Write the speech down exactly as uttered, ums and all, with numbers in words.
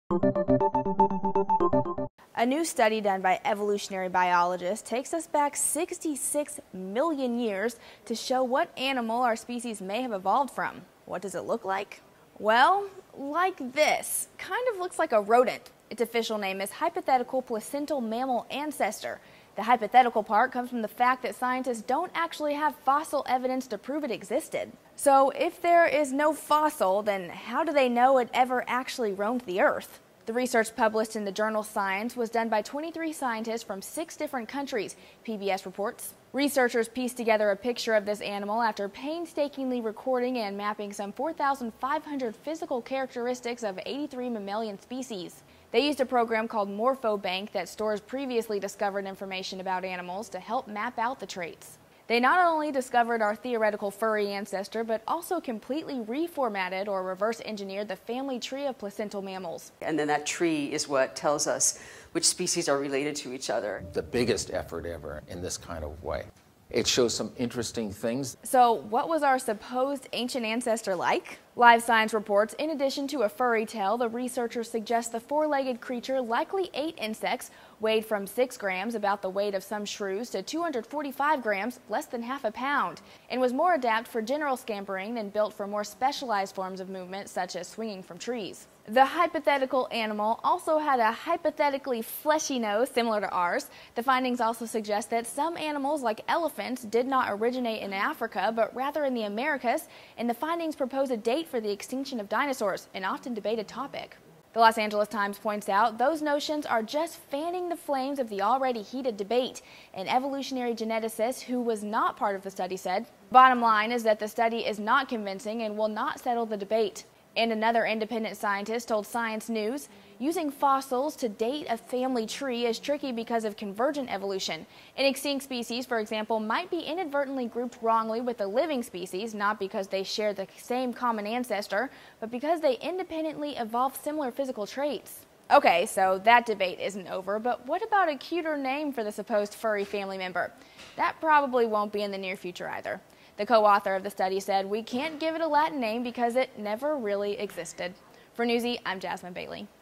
A new study done by evolutionary biologists takes us back sixty-six million years to show what animal our species may have evolved from. What does it look like? Well, like this. Kind of looks like a rodent. Its official name is Hypothetical Placental Mammal Ancestor. The hypothetical part comes from the fact that scientists don't actually have fossil evidence to prove it existed. So if there is no fossil, then how do they know it ever actually roamed the Earth? The research published in the journal Science was done by twenty-three scientists from six different countries, P B S reports. Researchers pieced together a picture of this animal after painstakingly recording and mapping some four thousand five hundred physical characteristics of eighty-three mammalian species. They used a program called MorphoBank that stores previously discovered information about animals to help map out the traits. They not only discovered our theoretical furry ancestor, but also completely reformatted or reverse engineered the family tree of placental mammals. And then that tree is what tells us which species are related to each other. The biggest effort ever in this kind of way. It shows some interesting things. So what was our supposed ancient ancestor like? Live Science reports, in addition to a furry tail, the researchers suggest the four-legged creature likely ate insects, weighed from six grams, about the weight of some shrews, to two hundred forty-five grams, less than half a pound, and was more adapted for general scampering than built for more specialized forms of movement, such as swinging from trees. The hypothetical animal also had a hypothetically fleshy nose similar to ours. The findings also suggest that some animals, like elephants, did not originate in Africa, but rather in the Americas, and the findings propose a date for the extinction of dinosaurs, an often debated topic. The Los Angeles Times points out those notions are just fanning the flames of the already heated debate. An evolutionary geneticist who was not part of the study said, "Bottom line is that the study is not convincing and will not settle the debate." And another independent scientist told Science News, using fossils to date a family tree is tricky because of convergent evolution. An extinct species, for example, might be inadvertently grouped wrongly with a living species, not because they share the same common ancestor, but because they independently evolved similar physical traits. Okay, so that debate isn't over, but what about a cuter name for the supposed furry family member? That probably won't be in the near future either. The co-author of the study said, "We can't give it a Latin name because it never really existed." For Newsy, I'm Jasmine Bailey.